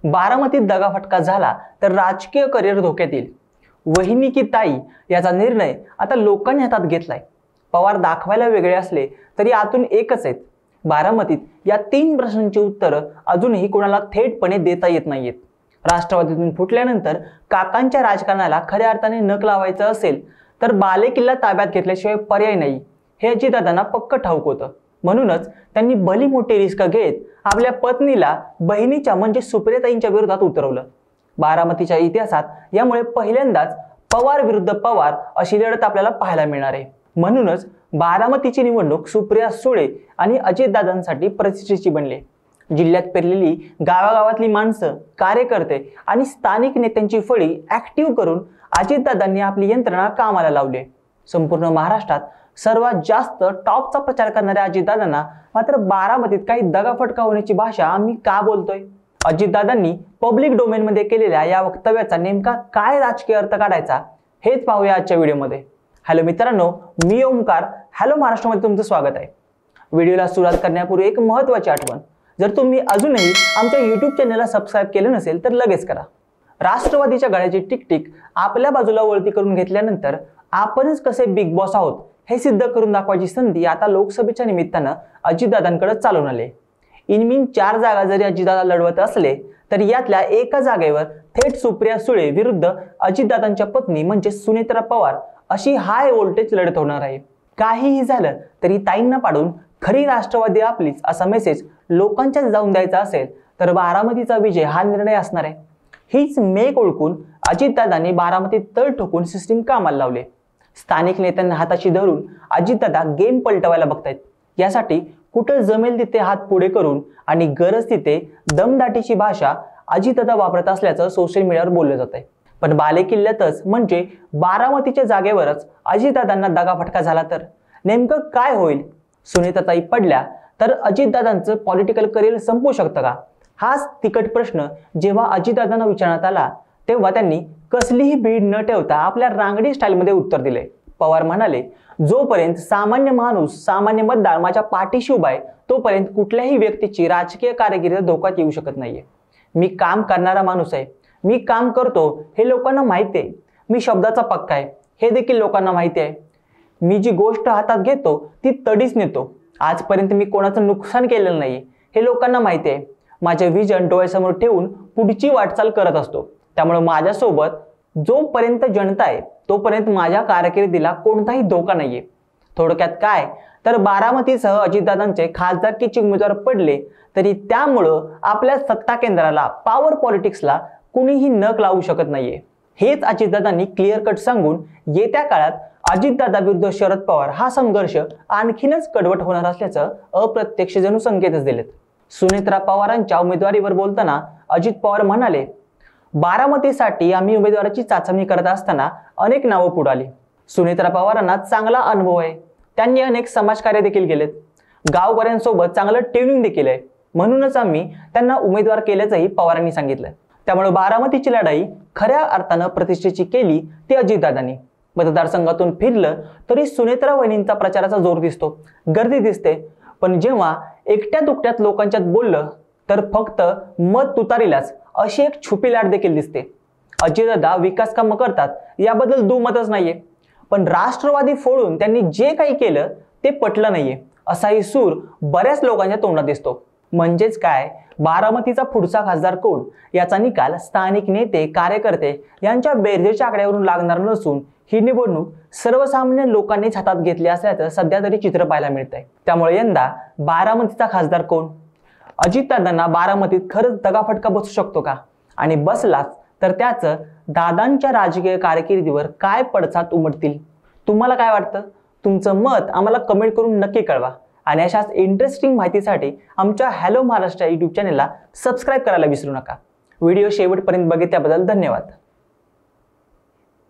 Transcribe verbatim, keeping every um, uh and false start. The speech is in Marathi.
बारामतीत दगाफटका झाला तर राजकीय करिअर धोक्यात येईल। वहिनी की ताई याचा निर्णय आता लोकांनी हातात घेतलाय। पवार दाखवायला वेगळे असले तरी आतून एकच आहेत। बारामतीत या तीन प्रश्नांची उत्तरं अजूनही कोणाला थेटपणे देता येत नाहीयेत। राष्ट्रवादीतून फुटल्यानंतर काकांच्या राजकारणाला खऱ्या अर्थाने नख लावायचं असेल तर बालेकिल्ला ताब्यात घेतल्याशिवाय पर्याय नाही हे अजितदादांना पक्क ठाऊक होतं। म्हणूनच त्यांनी भली मोठी रिस्क घेत आपल्या पत्नीला बहिणीच्या म्हणजे सुप्रियाताईंच्या विरोधात उतरवलं। बारामतीच्या इतिहासात यामुळे पहिल्यांदाच पवार विरुद्ध पवार अशी लढत आपल्याला पाहायला मिळणार आहे। म्हणूनच बारामतीची निवडणूक सुप्रिया सुळे आणि अजितदादांसाठी प्रतिष्ठेची बनली। जिल्ह्यात पेरलेली गावागावातली माणसं, कार्यकर्ते आणि स्थानिक नेत्यांची फळी ऍक्टिव्ह करून अजितदादांनी आपली यंत्रणा कामाला लावली। संपूर्ण महाराष्ट्रात सर्वात जास्त टॉपचा प्रचार करणाऱ्या अजितदादांना मात्र बारामतीत काही दगाफटका होण्याची भाषा आम्ही का बोलतोय? अजितदादांनी पब्लिक डोमेन मध्ये केलेल्या या वक्तव्याचा नेमका काय राजकीय अर्थ काढायचा हेच पाहूया आजच्या व्हिडिओमध्ये। हॅलो मित्रांनो, मी ओमकार हॅलो महाराष्ट्रामध्ये तुमचं स्वागत आहे। व्हिडिओला सुरुवात करण्यापूर्वी एक महत्त्वाची आठवण, जर तुम्ही अजूनही आमच्या यूट्यूब चॅनलला सबस्क्राईब केलं नसेल तर लगेच करा। राष्ट्रवादीच्या गळ्याची टिकटिक आपल्या बाजूला वळती करून घेतल्यानंतर आपणच कसे बिग बॉस आहोत हे सिद्ध करून दाखवायची संधी आता लोकसभेच्या निमित्तानं अजितदादांकडे चालून आले। इनमिन चार जागा जरी अजितदादा लढवत असले तरी यातल्या एका जागेवर थेट सुप्रिया सुळे विरुद्ध अजितदादांच्या पत्नी म्हणजे सुनेत्रा पवार अशी हाय व्होल्टेज लढत होणार आहे। काहीही झालं तरी ताईंना पाडून खरी राष्ट्रवादी आपलीच असा मेसेज लोकांच्यात जाऊन द्यायचा असेल तर बारामतीचा विजय हा निर्णय असणार आहे। हीच मेक ओळखून अजितदादांनी बारामतीत तळ ठोकून सिस्टीम कामाला लावले। स्थानिक नेत्यांना हाताशी धरून अजितदादा गेम पलटवायला बघतायत। यासाठी कुठं जमेल तिथे हात पुढे करून आणि गरज तिथे दमदाटीची भाषा अजितदादा वापरत असल्याचं सोशल मीडियावर बोललं जात आहे। पण बालेकिल्ल्यातच म्हणजे बारामतीच्या जागेवरच अजितदादांना दगाफटका झाला तर नेमकं काय होईल? सुनेत्राताई पडल्या तर अजितदादांचं पॉलिटिकल करिअर संपू शकतं का? हाच तिकट प्रश्न जेव्हा अजितदादांना विचारण्यात आला तेव्हा त्यांनी कसलीही भीड न ठेवता आपल्या रांगडी स्टाईलमध्ये उत्तर दिले। पवार म्हणाले, जोपर्यंत सामान्य माणूस सामान्य मतदार माझ्या पाठीशी उभा आहे तोपर्यंत कुठल्याही व्यक्तीची राजकीय कारकिर्द धोक्यात येऊ शकत नाहीये। मी काम करणारा माणूस आहे, मी काम करतो हे लोकांना माहिती आहे। मी शब्दाचा पक्का आहे हे देखील लोकांना माहिती आहे। मी जी गोष्ट हातात घेतो ती तडीच नेतो। आजपर्यंत मी कोणाचं नुकसान केलेलं नाही हे लोकांना माहिती आहे। माझे विजन डोळ्यासमोर ठेवून पुढची वाटचाल करत असतो। त्यामुळे माझ्यासोबत जोपर्यंत जनता आहे तोपर्यंत माझ्या कारकिर्दीला कोणताही धोका नाहीये। थोडक्यात काय तर बारामतीसह अजितदादांचे खासदारकीचे उमेदवार पडले तरी त्यामुळं आपल्या सत्ता केंद्राला पॉवर पॉलिटिक्सला कुणीही नख लावू शकत नाहीये। हेच अजितदादांनी क्लिअर कट सांगून येत्या काळात अजितदादा विरुद्ध शरद पवार हा संघर्ष आणखीनच कडवट होणार असल्याचं अप्रत्यक्ष जणू संकेतच दिलेत। सुनेत्रा पवारांच्या उमेदवारीवर बोलताना अजित पवार म्हणाले, बारामतीसाठी आम्ही उमेदवाराची चाचणी करत असताना अनेक नावं पुढे आली। सुनेत्रा पवारांना चांगला अनुभव आहे, त्यांनी अनेक समाजकार्य देखील केलेत, गावकऱ्यांसोबत चांगलं ट्युनिंग देखील आहे, म्हणूनच आम्ही त्यांना उमेदवार केल्याचंही पवारांनी सांगितलं। त्यामुळे बारामतीची लढाई खऱ्या अर्थानं प्रतिष्ठेची केली ती अजितदादांनी। मतदारसंघातून फिरलं तरी सुनेत्रा वहिनींचा प्रचाराचा जोर दिसतो, गर्दी दिसते, पण जेव्हा एकट्या दुकट्यात लोकांच्यात बोललं तर फक्त मत तुतारीलाच अशी एक छुपी लाट देखील दिसते। अजितदादा विकास कामं करतात याबद्दल दुमतच नाहीये, पण राष्ट्रवादी फोडून त्यांनी जे काही केलं ते पटलं नाहीये असाही सूर बऱ्याच लोकांच्या तोंडात दिसतो। म्हणजेच काय, बारामतीचा पुढचा खासदार कोण याचा निकाल स्थानिक नेते कार्यकर्ते यांच्या बेरजेच्या आकड्यावरून लागणार नसून ही निवडणूक सर्वसामान्य लोकांनीच हातात घेतली असल्याचं सध्या तरी चित्र पाहायला मिळतंय। त्यामुळे यंदा बारामतीचा खासदार कोण? अजितदादांना बारामतीत खरंच दगाफटका बसू शकतो का? आणि बसलाच तर त्याचं दादांच्या राजकीय कारकिर्दीवर काय पडसाद उमटतील? तुम्हाला काय वाटतं? तुमचं मत आम्हाला कमेंट करून नक्की कळवा आणि अशाच इंटरेस्टिंग माहितीसाठी आमच्या हॅलो महाराष्ट्र यूट्यूब चॅनलला सबस्क्राईब करायला विसरू नका। व्हिडिओ शेवटपर्यंत बघितल्याबद्दल धन्यवाद।